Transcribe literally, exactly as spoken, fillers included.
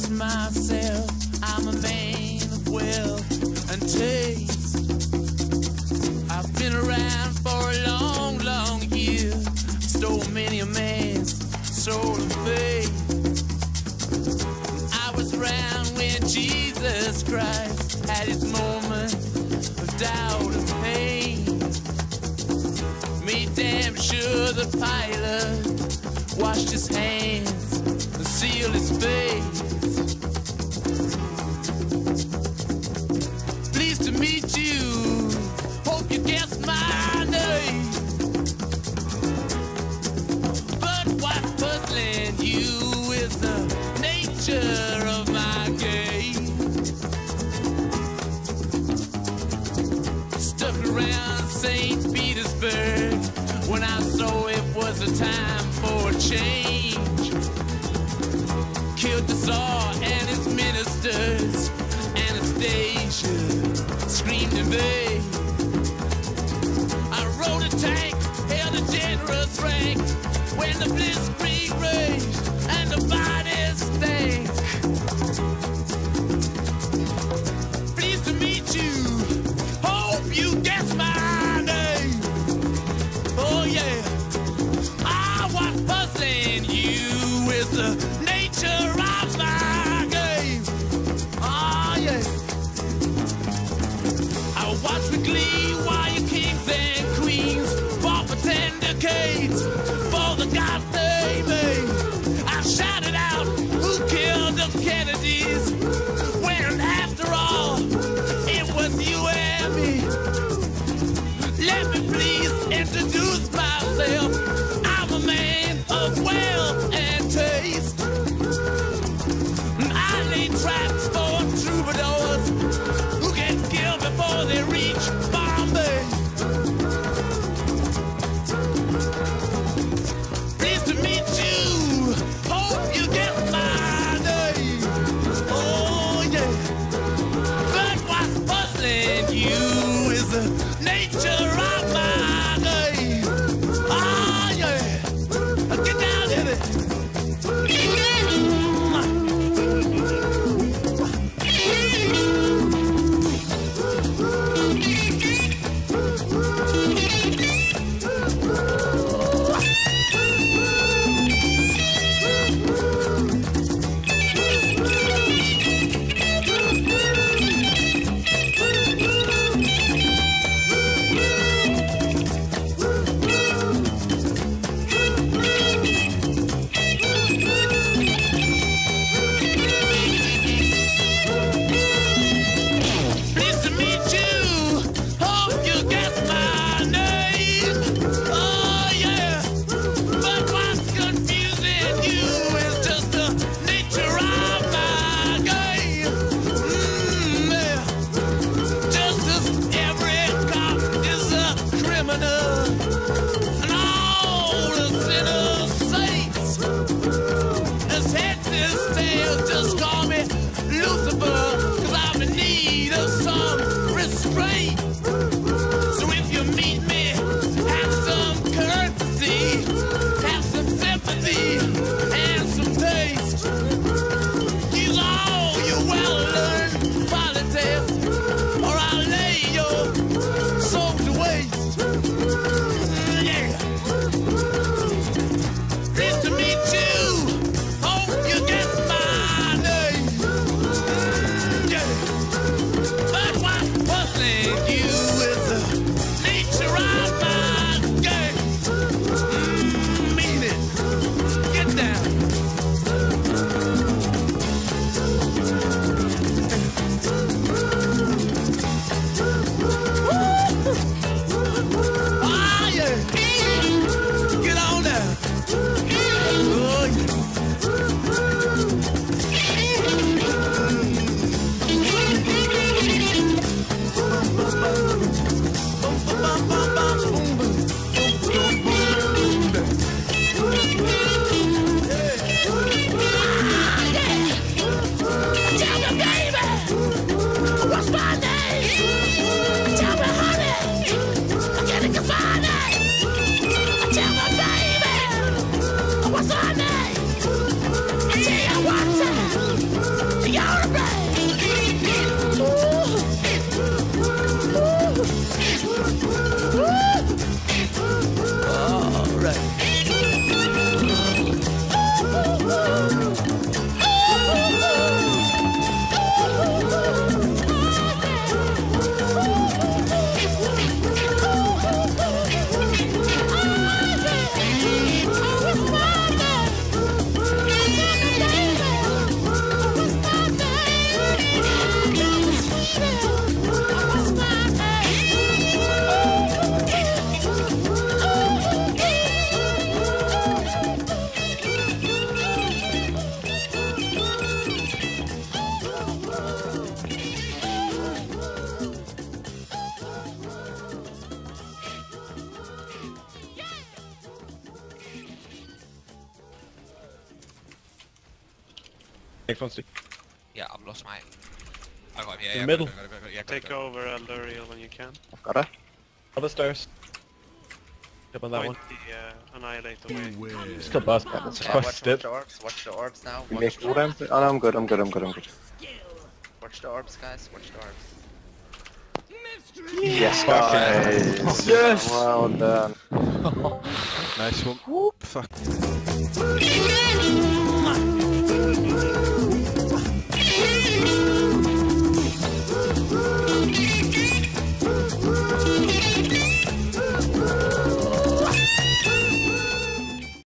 to myself, I'm a man of wealth and taste. I've been around for a long, long year, stole many a man's soul of faith. I was around when Jesus Christ had his moment of doubt and pain. Made damn sure the pilot washed his hands and sealed his face. Pleased to meet you, hope you guessed my name. But what's puzzling you is the nature of my game. Stuck around Saint Petersburg when I saw it was a time for a change. Killed the Tsar and his ministers, Anastasia screamed in vain. I rode a tank, held a generous rank, when the blitzkrieg raged and the bodies stank. Pleased to meet you, hope you guess my name. Oh yeah, ah, what's puzzling you is the nature of my game. Ah yeah, I watch with glee while your kings and queens fought for ten decades for the gods they made. I shouted out, who killed the Kennedys, when after all it was you and me. Let me please introduce myself, I'm a man of wealth and taste. I lay traps for troubadours who get killed before they reach Bombay. Pleased to meet you, hope you get my name. Oh yeah, but what's puzzling you is the nature of my game. Ah yeah, get down in it. And all the sinners saints, as heads and tails, just call me Lucifer, cause I'm in need of some restraint. So if you meet me, have some courtesy, have some sympathy, and some taste. Use all your well-learned politics, or I'll lay your soul to waste. Next one's Yeah, I've lost my... I got him, yeah, in yeah, the middle. Go, go, go, go, yeah, go, Take go. over Aluriel when you can. I've got it. Up the stairs. Up on that Point one. the uh, annihilate away. Just kill boss. That's Yeah, watch, quite watch dead. the orbs, watch the orbs now. You Watch, make what I'm. Oh, no, I'm good. I'm good. I'm good. I'm good. watch the orbs, guys. Watch the orbs. Yes, guys. Yes. Well done. Nice one. Whoop, fuck.